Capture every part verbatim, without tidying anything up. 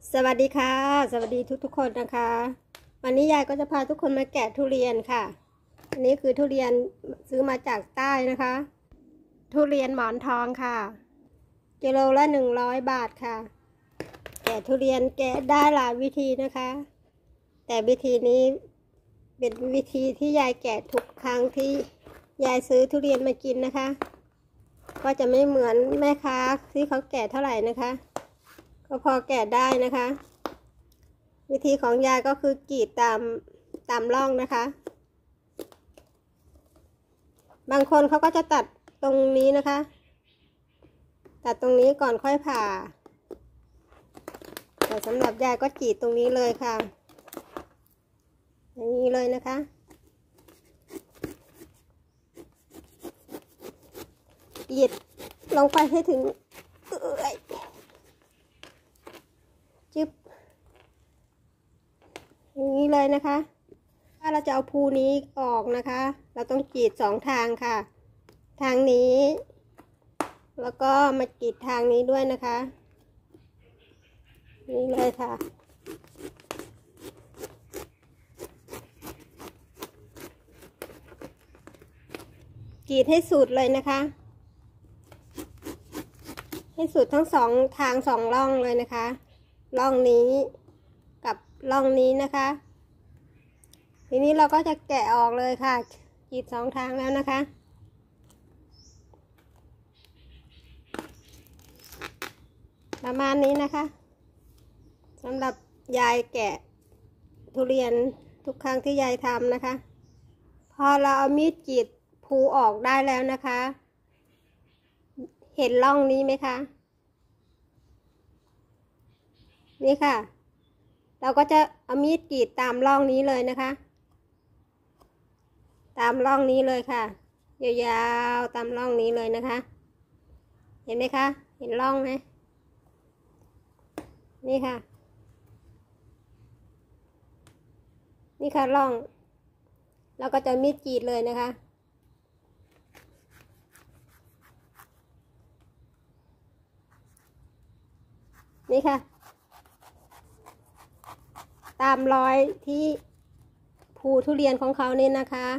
สวัสดีค่ะสวัสดีทุกทุกคนนะคะวันนี้ยายก็จะพาทุกคนมาแกะทุเรียนค่ะอันนี้คือทุเรียนซื้อมาจากใต้นะคะทุเรียนหมอนทองค่ะกิโลละหนึ่งร้อยบาทค่ะแกะทุเรียนแกะได้หลายวิธีนะคะแต่วิธีนี้เป็นวิธีที่ยายแกะทุกครั้งที่ยายซื้อทุเรียนมากินนะคะก็จะไม่เหมือนแม่ค้าที่เขาแกะเท่าไหร่นะคะก็พอแกะได้นะคะวิธีของยายก็คือกรีดตามตามร่องนะคะบางคนเขาก็จะตัดตรงนี้นะคะตัดตรงนี้ก่อนค่อยผ่าแต่สำหรับยายก็กรีดตรงนี้เลยค่ะอย่างนี้เลยนะคะกรีดลงไปให้ถึงเอ้ยจึ๊บอย่างนี้เลยนะคะถ้าเราจะเอาภูนี้ออกนะคะเราต้องกรีดสองทางค่ะทางนี้แล้วก็มากรีดทางนี้ด้วยนะคะนี่เลยค่ะกรีดให้สุดเลยนะคะให้สุดทั้งสองทางสองร่องเลยนะคะร่องนี้กับร่องนี้นะคะทีนี้เราก็จะแกะออกเลยค่ะกรีดสองทางแล้วนะคะประมาณนี้นะคะสำหรับยายแกะทุเรียนทุกครั้งที่ยายทำนะคะพอเราเอามีดกรีดภูออกได้แล้วนะคะเห็นร่องนี้ไหมคะนี่ค่ะเราก็จะเอามีดกรีดตามร่องนี้เลยนะคะตามร่องนี้เลยค่ะยาวๆตามร่องนี้เลยนะคะเห็นไหมคะเห็นร่องไหมนี่ค่ะนี่ค่ะร่องเราก็จะมีดกรีดเลยนะคะนี่ค่ะตามรอยที่ภูทุเรียนของเขานี่นะคะ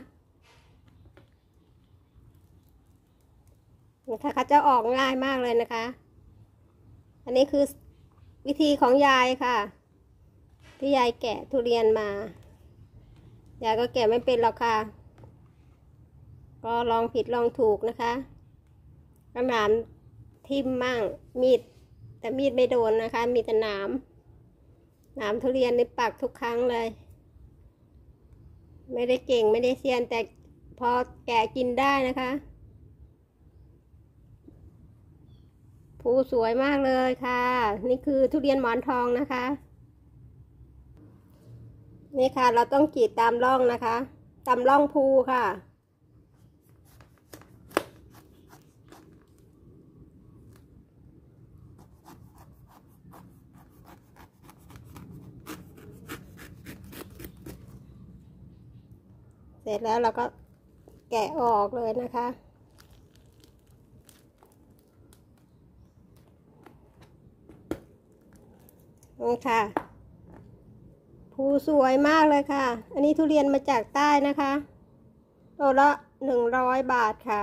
นะคะเขาจะออกง่ายมากเลยนะคะอันนี้คือวิธีของยายค่ะที่ยายแกะทุเรียนมายายก็แกะไม่เป็นหรอกค่ะก็ลองผิดลองถูกนะคะกระหน่ำทิ่มมั่งมีดแต่มีดไม่โดนนะคะมีแต่หนามหนามทุเรียนในปักทุกครั้งเลยไม่ได้เก่งไม่ได้เซียนแต่พอแกะกินได้นะคะภูสวยมากเลยค่ะนี่คือทุเรียนหมอนทองนะคะนี่ค่ะเราต้องกรีดตามร่องนะคะตามร่องภูค่ะเสร็จแล้วเราก็แกะออกเลยนะคะนี่ค่ะภูสวยมากเลยค่ะอันนี้ทุเรียนมาจากใต้นะคะโลละหนึ่งร้อยบาทค่ะ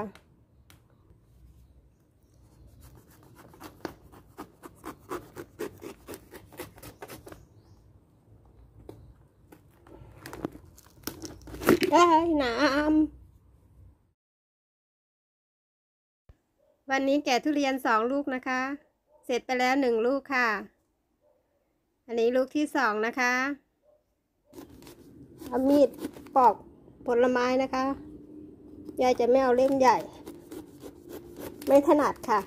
ได้น้ำวันนี้แกะทุเรียนสองลูกนะคะเสร็จไปแล้วหนึ่งลูกค่ะอันนี้ลูกที่สองนะคะเอามีดปอกผลไม้นะคะยายจะไม่เอาเล่มใหญ่ไม่ถนัดค่ะ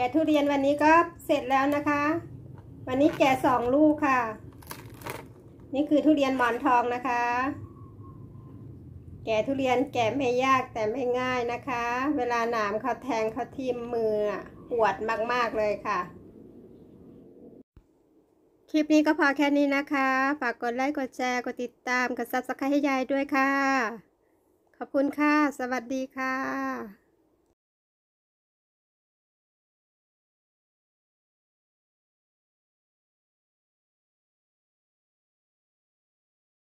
ะทุเรียนวันนี้ก็เสร็จแล้วนะคะ วันนี้แกะสองลูกค่ะนี่คือทุเรียนหมอนทองนะคะแกะทุเรียนแกะไม่ยากแต่ไม่ง่ายนะคะเวลาหนามเขาแทงเขาทิ่มมือปวดมากๆเลยค่ะคลิปนี้ก็พอแค่นี้นะคะฝากกดไลค์กดแชร์กดติดตามกดซับสไครต์ให้ยายด้วยค่ะขอบคุณค่ะสวัสดีค่ะ